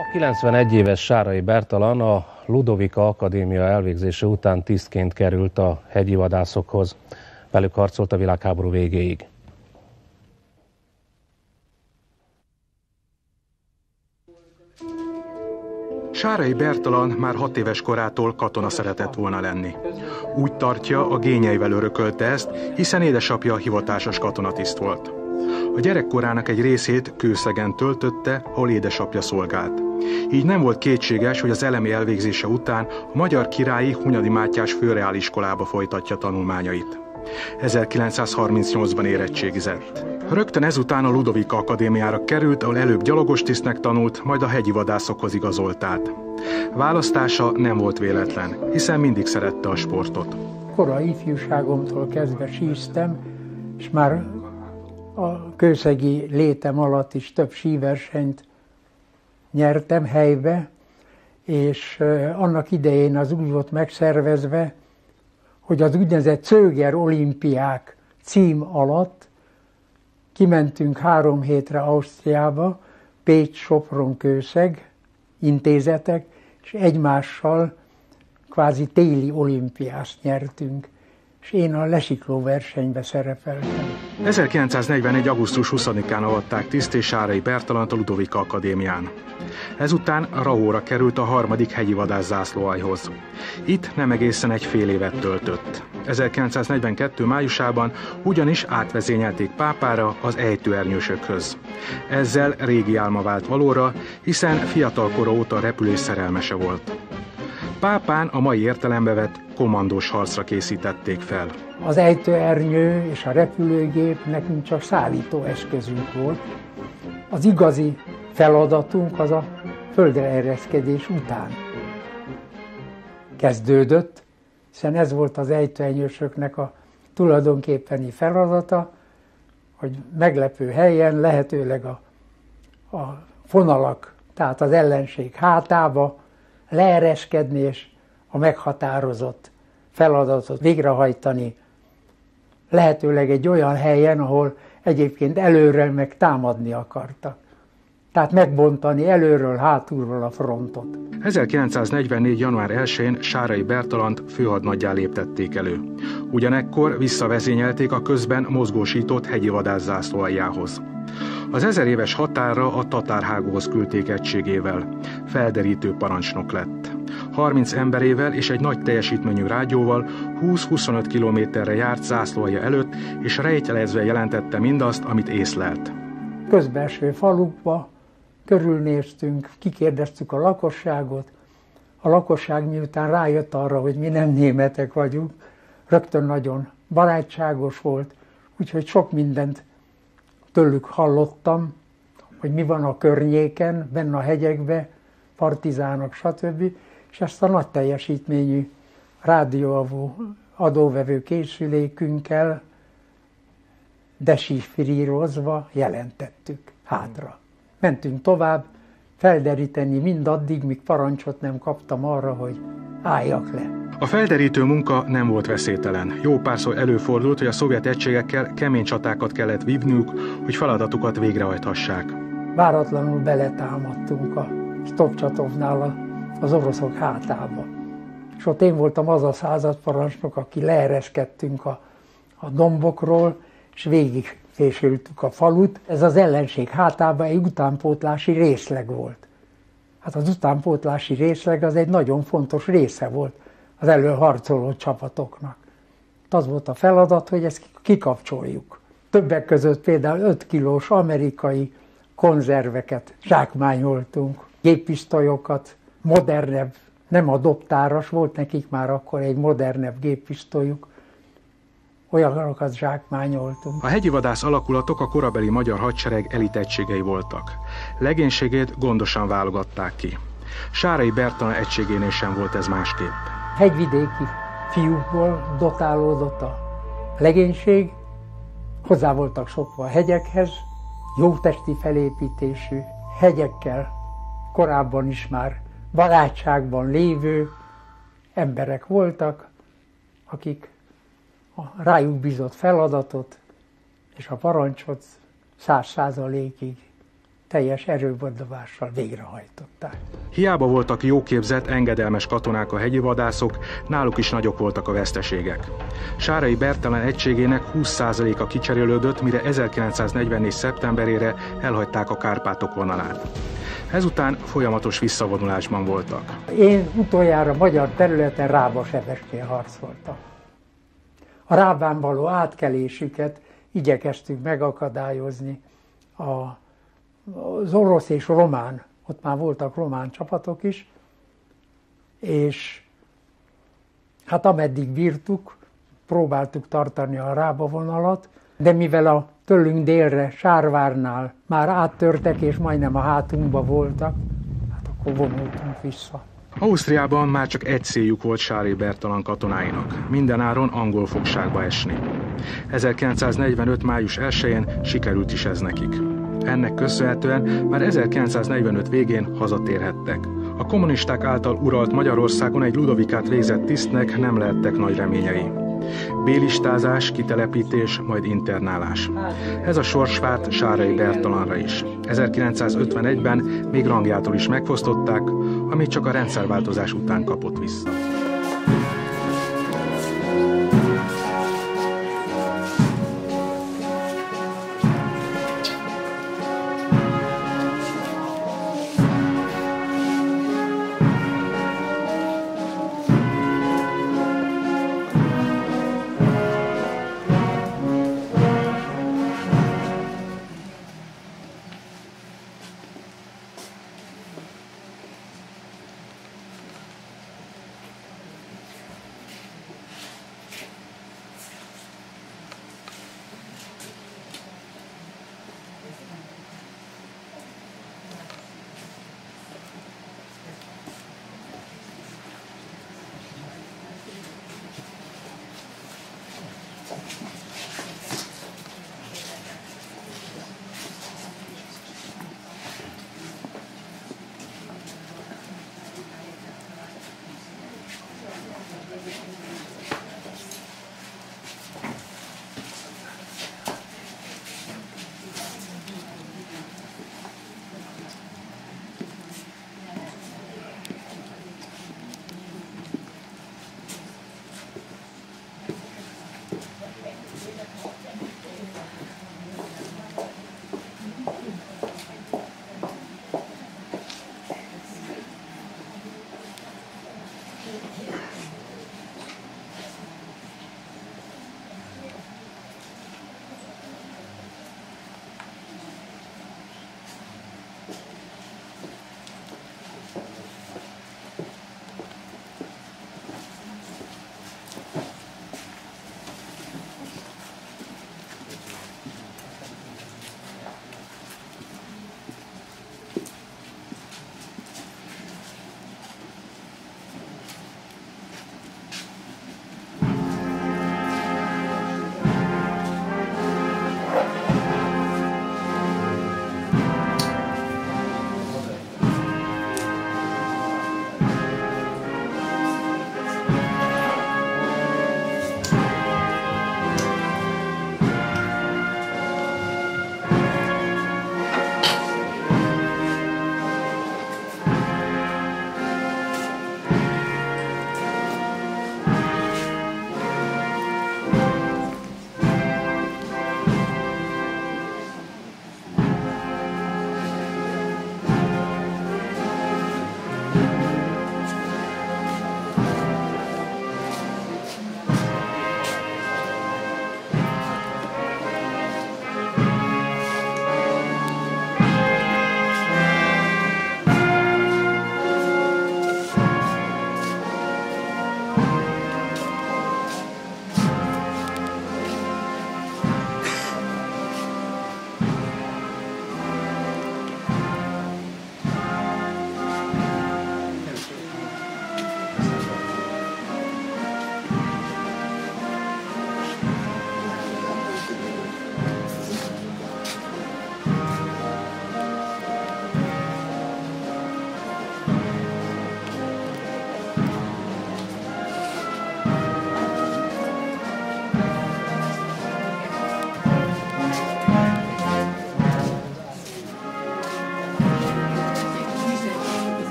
A 91 éves Sárai Bertalan a Ludovika Akadémia elvégzése után tisztként került a hegyi vadászokhoz. Velük harcolt a világháború végéig. Sárai Bertalan már 6 éves korától katona szeretett volna lenni. Úgy tartja, a génjeivel örökölte ezt, hiszen édesapja hivatásos katonatiszt volt. A gyerekkorának egy részét Kőszegen töltötte, ahol édesapja szolgált. Így nem volt kétséges, hogy az elemi elvégzése után a Magyar Királyi Hunyadi Mátyás Főreáliskolába folytatja tanulmányait. 1938-ban érettségizett. Rögtön ezután a Ludovika Akadémiára került, ahol előbb gyalogostisztnek tanult, majd a hegyi vadászokhoz igazolták. Választása nem volt véletlen, hiszen mindig szerette a sportot. Korai ifjúságomtól kezdve síztem, és már a kőszegi létem alatt is több síversenyt nyertem helybe, és annak idején az úgy volt megszervezve, hogy az úgynevezett Czöger olimpiák cím alatt kimentünk 3 hétre Ausztriába, Pécs, Sopron, Kőszeg intézetek, és egymással kvázi téli olimpiást nyertünk, és én a lesikló versenybe szerepeltem. 1941. augusztus 20-án avatták tiszté Sárai Bertalant a Ludovika Akadémián. Ezután Rahóra került a 3. hegyi vadászzászlóaljhoz. Itt nem egészen egy fél évet töltött. 1942. májusában ugyanis átvezényelték Pápára az ejtőernyősökhöz. Ezzel régi álma vált valóra, hiszen fiatalkora óta repülés szerelmese volt. Pápán a mai értelembe vett kommandós harcra készítették fel. Az ejtőernyő és a repülőgép nekünk csak szállítóeszközünk volt. Az igazi feladatunk az a földre ereszkedés után kezdődött, hiszen ez volt az ejtőernyősöknek a tulajdonképpeni feladata, hogy meglepő helyen, lehetőleg a fonalak, tehát az ellenség hátába leereszkedni és a meghatározott feladatot végrehajtani, lehetőleg egy olyan helyen, ahol egyébként előre meg támadni akartak. Tehát megbontani előről, hátulról a frontot. 1944. január 1-én Sárai Bertalant főhadnaggyá léptették elő. Ugyanekkor visszavezényelték a közben mozgósított hegyi vadászzászlóaljához. Az 1000 éves határra a tatárhágóhoz küldték egységével. Felderítő parancsnok lett. 30 emberével és egy nagy teljesítményű rádióval 20-25 kilométerre járt zászlóalja előtt, és rejtelezve jelentette mindazt, amit észlelt. Közbelső falukba körülnéztünk, kikérdeztük a lakosságot. A lakosság miután rájött arra, hogy mi nem németek vagyunk, rögtön nagyon barátságos volt, úgyhogy sok mindent tőlük hallottam, hogy mi van a környéken, benne a hegyekbe, partizánok, stb. És ezt a nagy teljesítményű rádióavú adóvevő készülékünkkel desifrírozva jelentettük hátra. Mentünk tovább, felderíteni mindaddig, míg parancsot nem kaptam arra, hogy álljak le. A felderítő munka nem volt veszélytelen. Jó párszor előfordult, hogy a szovjet egységekkel kemény csatákat kellett vívniuk, hogy feladatukat végrehajthassák. Váratlanul beletámadtunk a Stopcsatovnál az oroszok hátába. És ott én voltam az a századparancsnok, aki leereszkedtünk a dombokról, és végigfésültük a falut. Ez az ellenség hátában egy utánpótlási részleg volt. Hát az utánpótlási részleg az egy nagyon fontos része volt az elől harcoló csapatoknak. Az volt a feladat, hogy ezt kikapcsoljuk. Többek között például 5 kilós amerikai konzerveket zsákmányoltunk, géppisztolyokat, modernebb, nem a dobtáras, volt nekik már akkor egy modernebb géppisztolyuk, olyanokat zsákmányoltunk. A hegyi vadász alakulatok a korabeli magyar hadsereg elitegységei voltak. Legénységét gondosan válogatták ki. Sárai Bertalan egységénél sem volt ez másképp. Hegyvidéki fiúkból dotálódott a legénység, hozzá voltak szokva a hegyekhez, jó testi felépítésű, hegyekkel korábban is már barátságban lévő emberek voltak, akik a rájuk bízott feladatot és a parancsot 100%-ig teljes erőbedobással végrehajtották. Hiába voltak jóképzett, engedelmes katonák a hegyi vadászok, náluk is nagyok voltak a veszteségek. Sárai Bertalan egységének 20%-a kicserélődött, mire 1944. szeptemberére elhagyták a Kárpátok vonalát. Ezután folyamatos visszavonulásban voltak. Én utoljára magyar területen Rába-Sebesnél harcoltam. A Rábán való átkelésüket igyekeztünk megakadályozni. Az orosz és román, ott már voltak román csapatok is, és hát ameddig bírtuk, próbáltuk tartani a Rába vonalat, de mivel a tőlünk délre, Sárvárnál már áttörtek és majdnem a hátunkba voltak, hát akkor vonultunk vissza. Ausztriában már csak egy céljuk volt Sárai Bertalan katonáinak, mindenáron angol fogságba esni. 1945. május 1-én sikerült is ez nekik. Ennek köszönhetően már 1945 végén hazatérhettek. A kommunisták által uralt Magyarországon egy Ludovikát végzett tisztnek nem lehettek nagy reményei. B-listázás, kitelepítés, majd internálás. Ez a sors várt Sárai Bertalanra is. 1951-ben még rangjától is megfosztották, amit csak a rendszerváltozás után kapott vissza.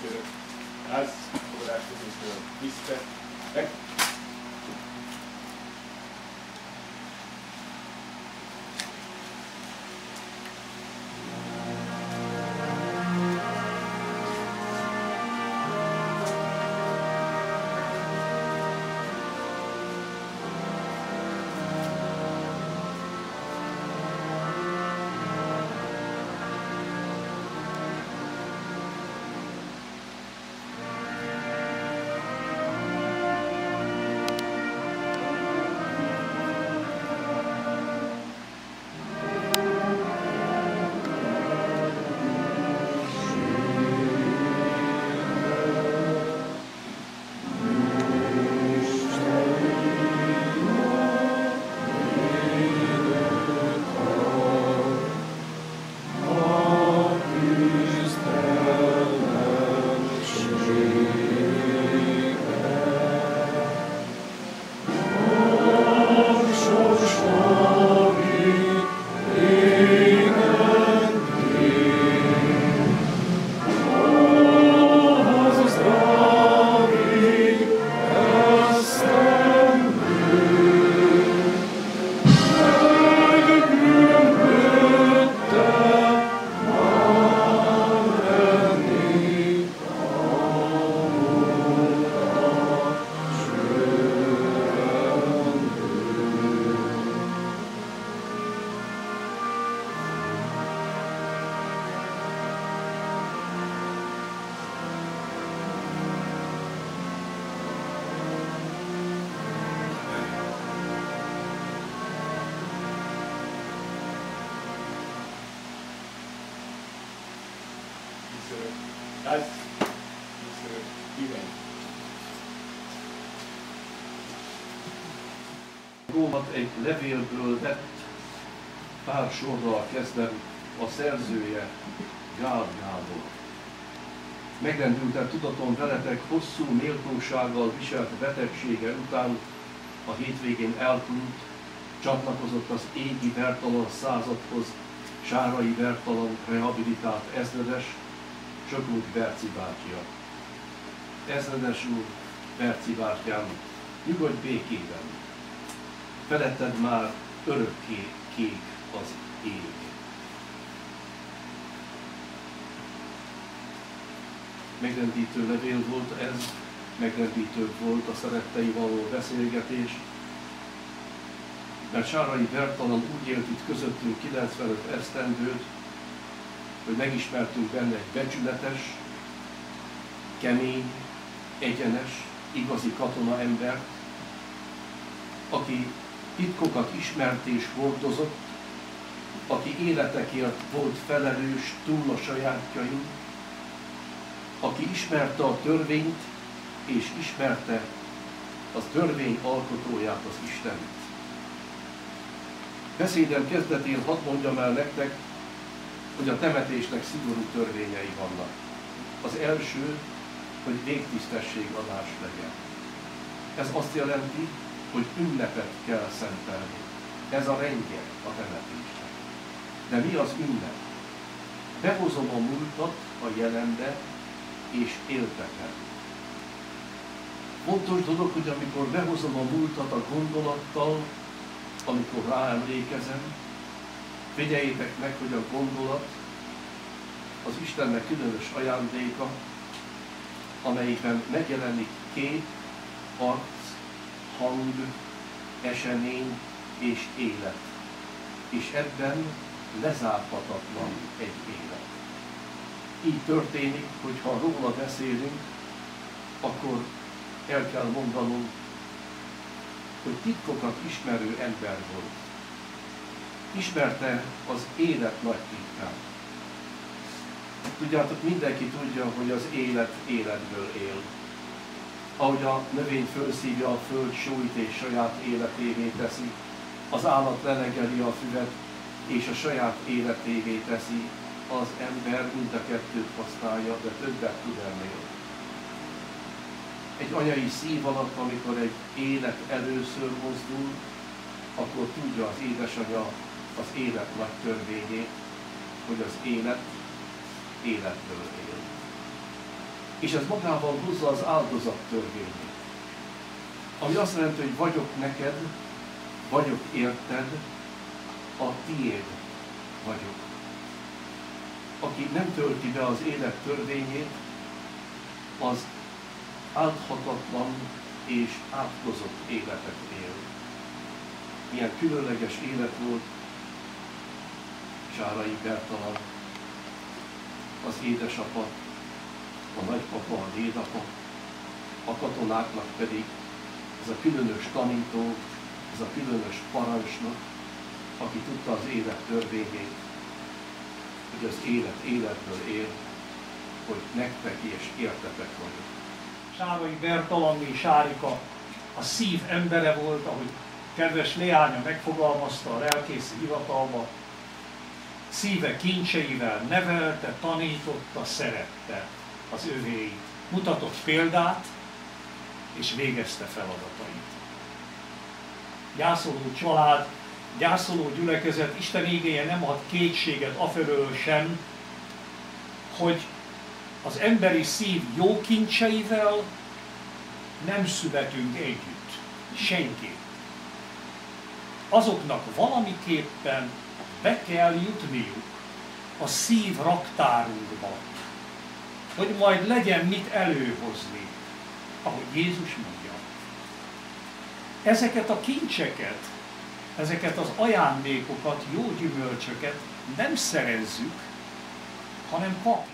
Az, fogadáskozásról vissza, meg. Az, igen. Rómat egy levélből vett, pár sorral kezdve a szerzője, Gál Gábor. Megrendülten tudatom veletek hosszú méltósággal viselt betegsége után a hétvégén eltűnt, csatlakozott az égi Bertalan századhoz, Sárai Bertalan rehabilitált ezredes, Sökút Berci bátyja. Ezredes úr, Berci bátyám, nyugodj békében. Feletted már örökké kék az ég. Megrendítő levél volt ez, megrendítő volt a szerettei való beszélgetés, mert Sárai Bertalan úgy élt itt közöttünk 95 esztendőt, hogy megismertünk benne egy becsületes, kemény, egyenes, igazi katona embert, aki titkokat ismert és hordozott, aki életekért volt felelős túl a sajátjain, aki ismerte a törvényt, és ismerte az törvény alkotóját, az Istent. Beszédem kezdetén hadd mondjam el nektek, hogy a temetésnek szigorú törvényei vannak. Az első, hogy végtisztességadás legyen. Ez azt jelenti, hogy ünnepet kell szentelni. Ez a rendje a temetésnek. De mi az ünnep? Behozom a múltat a jelenbe, és éltetem. Fontos dolog, hogy amikor behozom a múltat a gondolattal, amikor ráemlékezem, figyeljétek meg, hogy a gondolat az Istennek különös ajándéka, amelyikben megjelenik kép, arc, hang, esemény és élet. És ebben lezárhatatlan egy élet. Így történik, hogy ha róla beszélünk, akkor el kell mondanunk, hogy titkokat ismerő ember volt. Ismerte az élet nagy titkát. Tudjátok, mindenki tudja, hogy az élet életből él. Ahogy a növény fölszívja a föld sóit és saját életévé teszi, az állat lelegeli a füvet és a saját életévé teszi, az ember mind a kettőt használja, de többet tud ennél. Egy anyai szív alatt, amikor egy élet először mozdul, akkor tudja az édesanyja az élet nagy törvényét, hogy az élet életből él. és ez magával hozza az áldozat törvényét. Ami azt jelenti, hogy vagyok neked, vagyok érted, a tiéd vagyok. Aki nem tölti be az élet törvényét, az áldhatatlan és átkozott életet él. Milyen különleges élet volt Sárai Bertalan, az édesapa, a nagypapa, a dédapa, a katonáknak pedig ez a különös tanító, ez a különös parancsnok, aki tudta az élet törvényét, hogy az élet életből él, hogy nektek és értetek vagyok. Sárai Bertalanné Sárika a szív embere volt, ahogy kedves leánya megfogalmazta a lelkészi hivatalba, szíve kincseivel nevelte, tanította, szerette az övéit, mutatott példát, és végezte feladatait. Gyászoló család, gyászoló gyülekezet, Isten igéje nem ad kétséget afelől sem, hogy az emberi szív jó kincseivel nem születünk együtt, senki. Azoknak valamiképpen be kell jutniuk a szív raktárunkba, hogy majd legyen mit előhozni, ahogy Jézus mondja. Ezeket a kincseket, ezeket az ajándékokat, jó gyümölcsöket nem szerezzük, hanem kapjuk.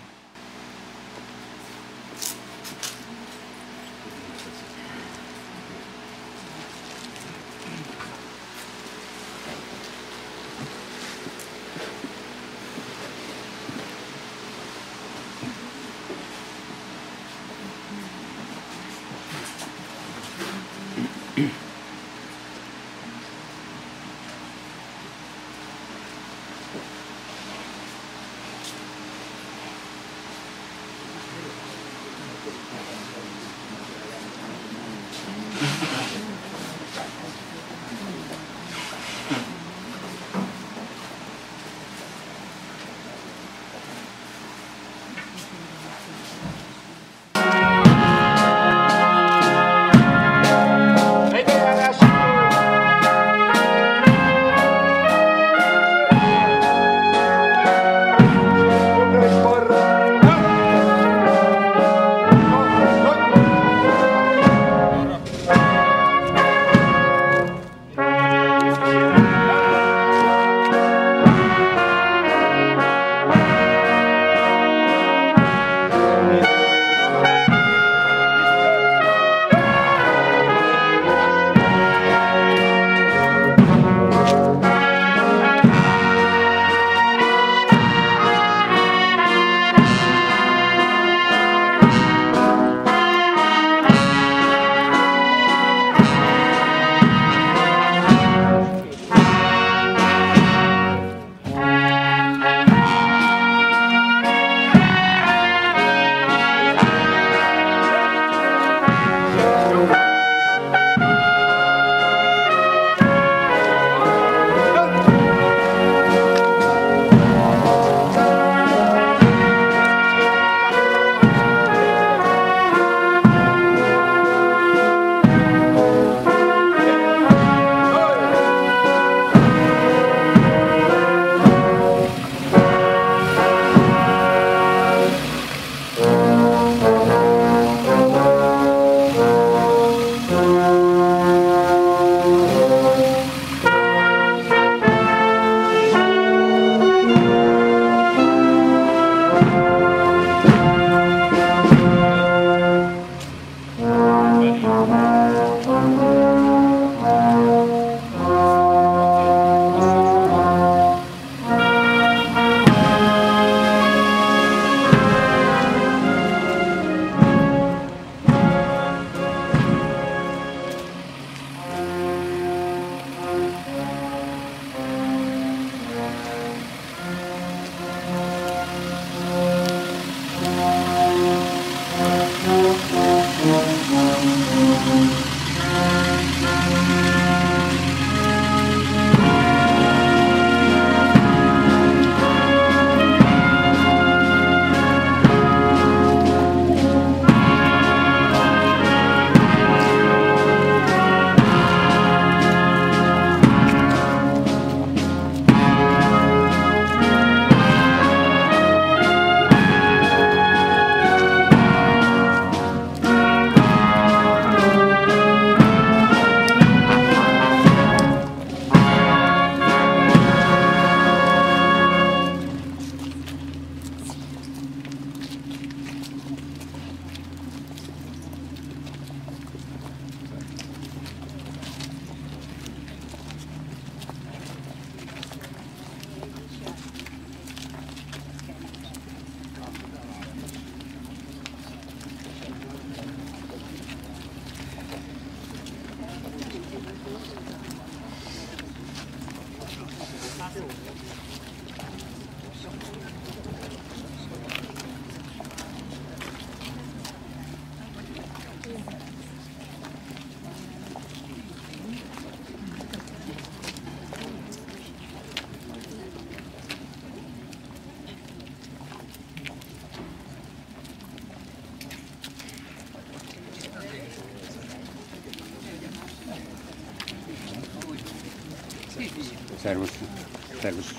Szervusz. Szervusz.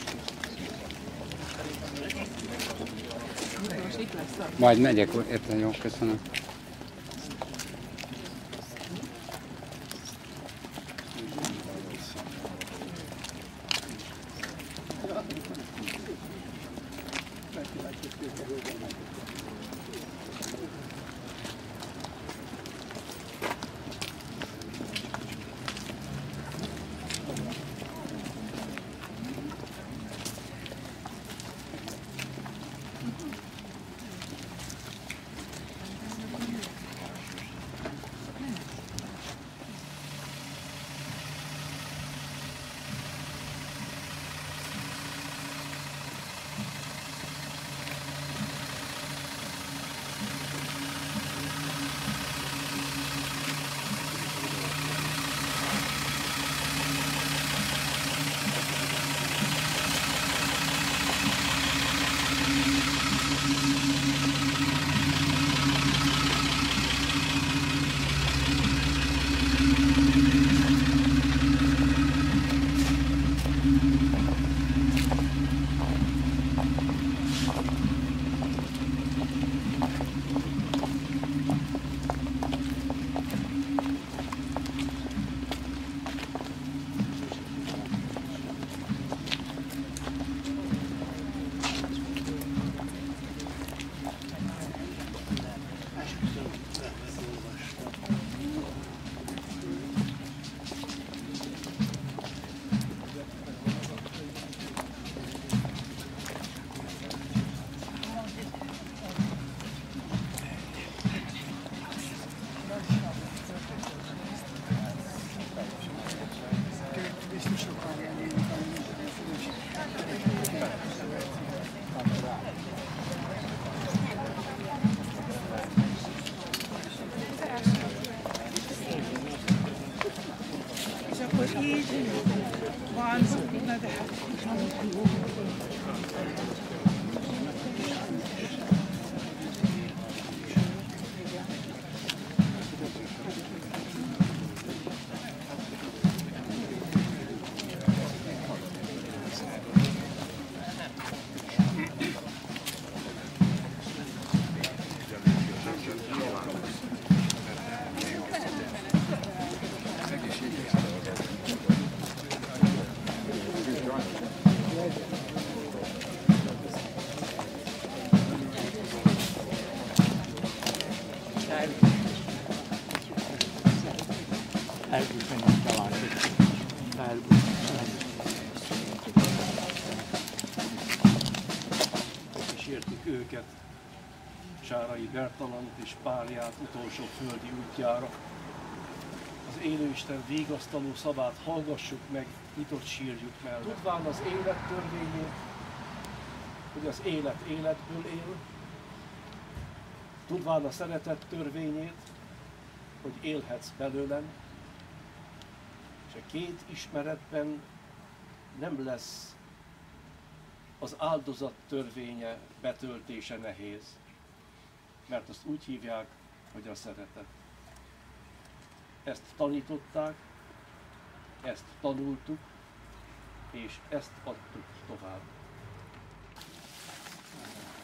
Majd megyek, értem, jó, köszönöm. Kísértük őket, Sárai Bertalant és párját utolsó földi útjára. Az élőisten vigasztaló szavát hallgassuk meg nyitott sírjuk mellett. Tudván az élet törvényét, hogy az élet életből él, tudván a szeretet törvényét, hogy élhetsz belőlem, és a két ismeretben nem lesz az áldozat törvénye betöltése nehéz, mert azt úgy hívják, hogy a szeretet. Ezt tanították, ezt tanultuk, és ezt adtuk tovább.